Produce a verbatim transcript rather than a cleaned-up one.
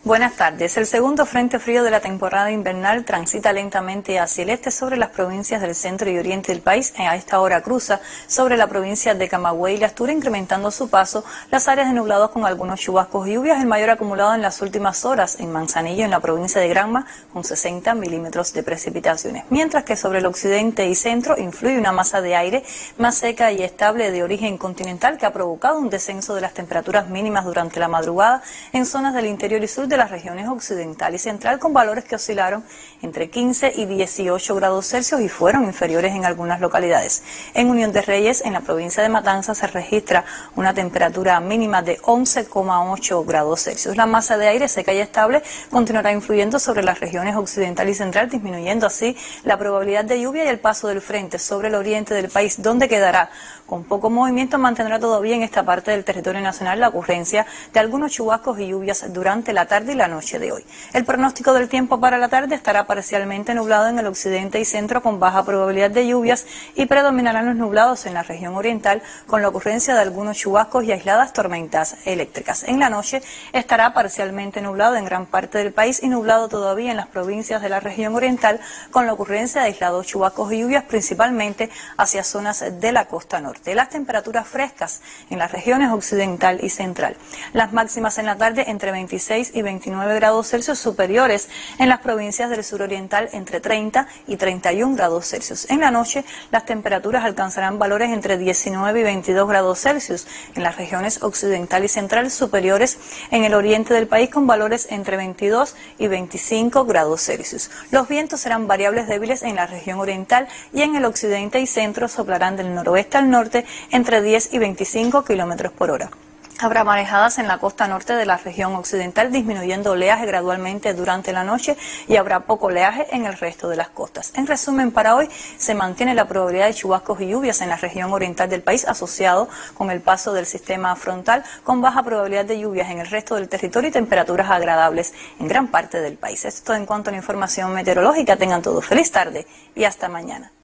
Buenas tardes. El segundo frente frío de la temporada invernal transita lentamente hacia el este sobre las provincias del centro y oriente del país. A esta hora cruza sobre la provincia de Camagüey y Las Turas, incrementando su paso las áreas de nublados con algunos chubascos y lluvias, el mayor acumulado en las últimas horas en Manzanillo, en la provincia de Granma, con sesenta milímetros de precipitaciones. Mientras que sobre el occidente y centro influye una masa de aire más seca y estable de origen continental que ha provocado un descenso de las temperaturas mínimas durante la madrugada en zonas del interior y sur de las regiones occidental y central, con valores que oscilaron entre quince y dieciocho grados Celsius y fueron inferiores en algunas localidades. En Unión de Reyes, en la provincia de Matanzas, se registra una temperatura mínima de once coma ocho grados Celsius. La masa de aire seca y estable continuará influyendo sobre las regiones occidental y central, disminuyendo así la probabilidad de lluvia, y el paso del frente sobre el oriente del país, donde quedará con poco movimiento, mantendrá todavía en esta parte del territorio nacional la ocurrencia de algunos chubascos y lluvias durante la tarde y la noche de hoy. El pronóstico del tiempo para la tarde estará parcialmente nublado en el occidente y centro, con baja probabilidad de lluvias, y predominarán los nublados en la región oriental, con la ocurrencia de algunos chubascos y aisladas tormentas eléctricas. En la noche estará parcialmente nublado en gran parte del país y nublado todavía en las provincias de la región oriental, con la ocurrencia de aislados chubascos y lluvias, principalmente hacia zonas de la costa norte. Las temperaturas frescas en las regiones occidental y central. Las máximas en la tarde entre veintiséis y veintinueve grados Celsius, superiores en las provincias del suroriental entre treinta y treinta y un grados Celsius. En la noche las temperaturas alcanzarán valores entre diecinueve y veintidós grados Celsius en las regiones occidental y central, superiores en el oriente del país, con valores entre veintidós y veinticinco grados Celsius. Los vientos serán variables débiles en la región oriental, y en el occidente y centro soplarán del noroeste al norte entre diez y veinticinco kilómetros por hora. Habrá marejadas en la costa norte de la región occidental, disminuyendo oleaje gradualmente durante la noche, y habrá poco oleaje en el resto de las costas. En resumen, para hoy se mantiene la probabilidad de chubascos y lluvias en la región oriental del país, asociado con el paso del sistema frontal, con baja probabilidad de lluvias en el resto del territorio y temperaturas agradables en gran parte del país. Esto en cuanto a la información meteorológica. Tengan todos feliz tarde y hasta mañana.